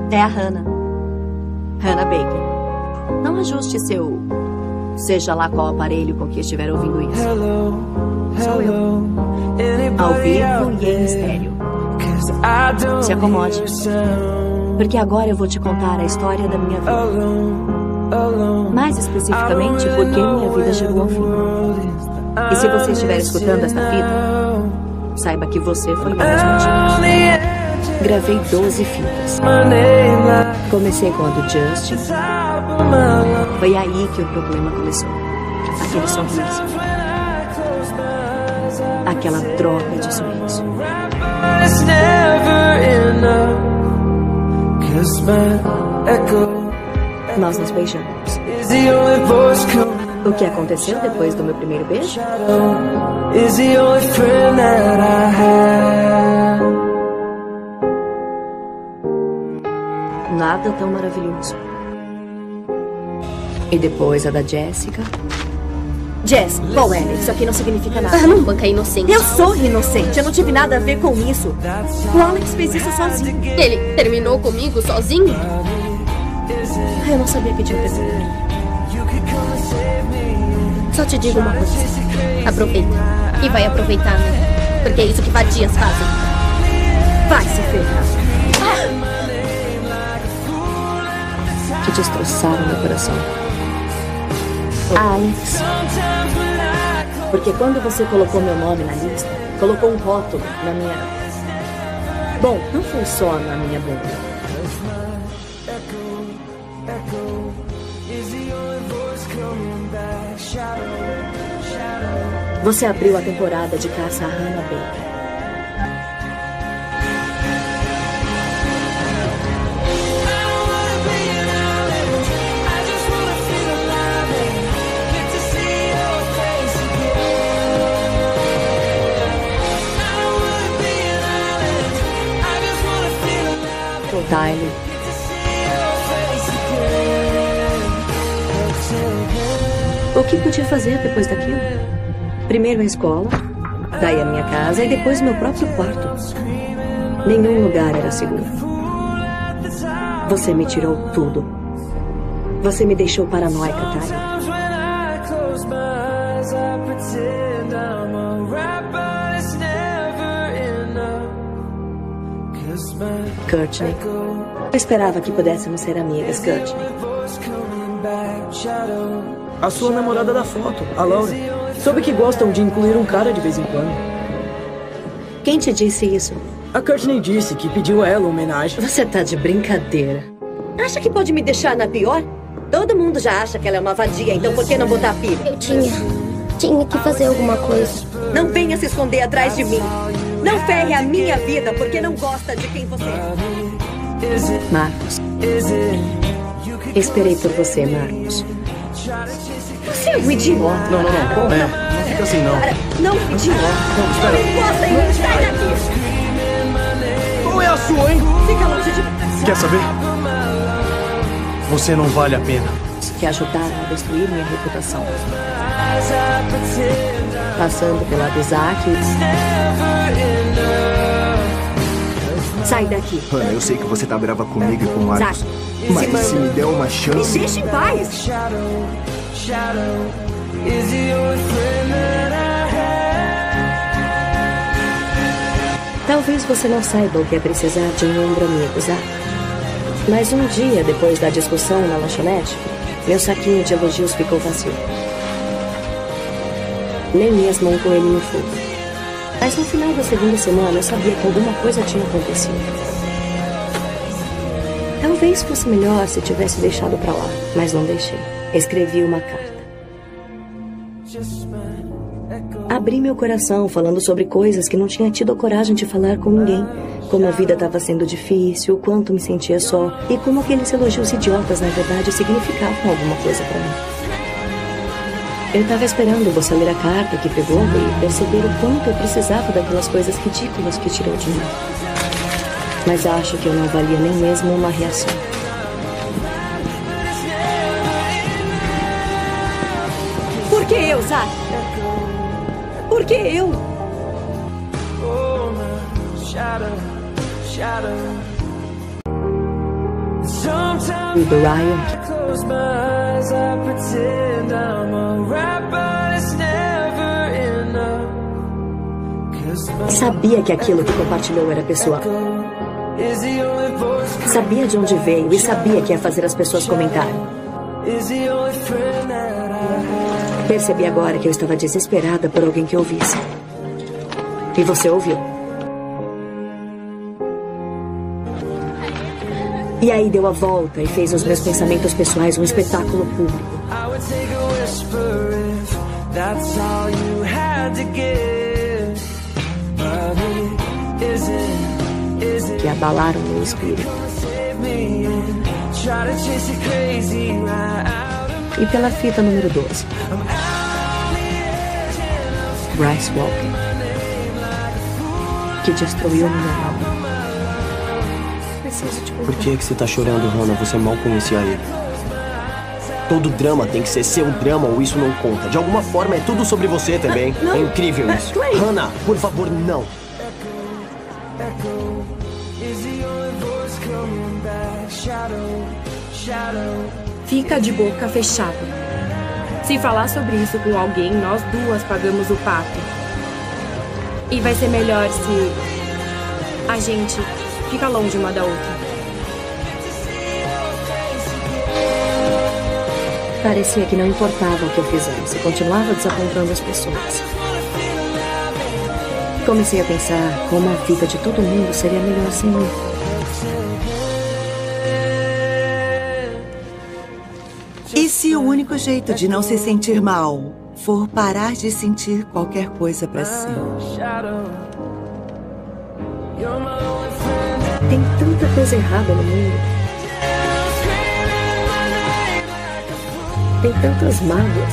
É a Hannah. Hannah Baker. Não ajuste seu... seja lá qual aparelho com que estiver ouvindo isso. Sou eu. Ao vivo e em estéreo. Se acomode. Porque agora eu vou te contar a história da minha vida. Mais especificamente, por que minha vida chegou ao fim. E se você estiver escutando esta fita, saiba que você foi um dos motivos. Gravei 12 fitas. Comecei com a do Justin. Foi aí que o problema começou. Aquele sorriso. Aquela troca de sorriso. Nós nos beijamos. O que aconteceu depois do meu primeiro beijo? Nada tão maravilhoso. E depois a da Jessica. Jess, qual é? Isso aqui não significa nada. Não banca inocente. Eu sou inocente, eu não tive nada a ver com isso. O Alex fez isso sozinho. Ele terminou comigo sozinho? Eu não sabia que tinha terminado. Só te digo uma coisa. Aproveita. E vai aproveitar, né? Porque é isso que vadias fazem. Vai se ferrar. Que destroçaram meu coração. Alex. Porque quando você colocou meu nome na lista, colocou um rótulo na minha... Bom, não foi só na minha boca. Você abriu a temporada de caça a Hannah Baker. O Tyler. O que podia fazer depois daquilo? Primeiro a escola, daí a minha casa e depois meu próprio quarto. Nenhum lugar era seguro. Você me tirou tudo. Você me deixou paranoica, Tyler. Courtney. Eu esperava que pudéssemos ser amigas, Courtney. A sua namorada da foto, a Laura. Soube que gostam de incluir um cara de vez em quando. Quem te disse isso? A Courtney disse que pediu a ela uma homenagem. Você tá de brincadeira. Acha que pode me deixar na pior? Todo mundo já acha que ela é uma vadia, então por que não botar pilha? Eu tinha que fazer alguma coisa. Não venha se esconder atrás de mim. Não ferre a minha vida porque não gosta de quem você é. Marcos. Esperei por você, Marcos. Você é um idiota. Não. Não fica assim, não. Cara, não, idiota. Não, espera. Não gosta em mim. Sai daqui. Qual é a sua, hein? Fica longe de mim. Quer saber? Você não vale a pena. Que ajudaram a destruir minha reputação. Passando pela do Isaac. Sai daqui. Hannah, eu sei que você tá brava comigo e com o Marcos. Zack, Mas se me der uma me chance... deixa em paz. Talvez você não saiba o que é precisar de um ombro amigo, Zack. Mas um dia, depois da discussão na lanchonete, meu saquinho de elogios ficou vazio. Nem mesmo um coelhinho fogo. Mas no final da segunda semana eu sabia que alguma coisa tinha acontecido. Talvez fosse melhor se tivesse deixado pra lá, mas não deixei. Escrevi uma carta. Abri meu coração falando sobre coisas que não tinha tido a coragem de falar com ninguém. Como a vida estava sendo difícil, o quanto me sentia só e como aqueles elogios idiotas, na verdade, significavam alguma coisa pra mim. Eu estava esperando você ler a carta que pegou e perceber o quanto eu precisava daquelas coisas ridículas que tirou de mim. Mas acho que eu não valia nem mesmo uma reação. Por que eu, Zack? Por que eu? E do Ryan. Sabia que aquilo que compartilhou era pessoal. Sabia de onde veio e sabia que ia fazer as pessoas comentarem. Percebi agora que eu estava desesperada por alguém que ouvisse. E você ouviu. E aí deu a volta e fez os meus pensamentos pessoais um espetáculo público. Que abalaram meu espírito. E pela fita número 12. Bryce Walker. Que destruiu minha alma. Preciso te contar. Por que você tá chorando, Hannah? Você mal conhecia ele. Todo drama tem que ser seu drama ou isso não conta. De alguma forma é tudo sobre você também. É incrível isso. Hannah, por favor, não. Fica de boca fechada. Se falar sobre isso com alguém, nós duas pagamos o pato. E vai ser melhor se a gente fica longe uma da outra. Parecia que não importava o que eu fizesse. Continuava desapontando as pessoas. Comecei a pensar como a vida de todo mundo seria melhor sem mim. E se o único jeito de não se sentir mal for parar de sentir qualquer coisa pra si? Tem tanta coisa errada no mundo. Tem tantas mágoas.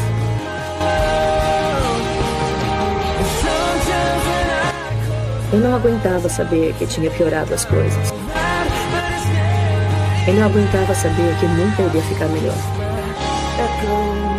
Eu não aguentava saber que tinha piorado as coisas. Eu não aguentava saber que nunca iria ficar melhor.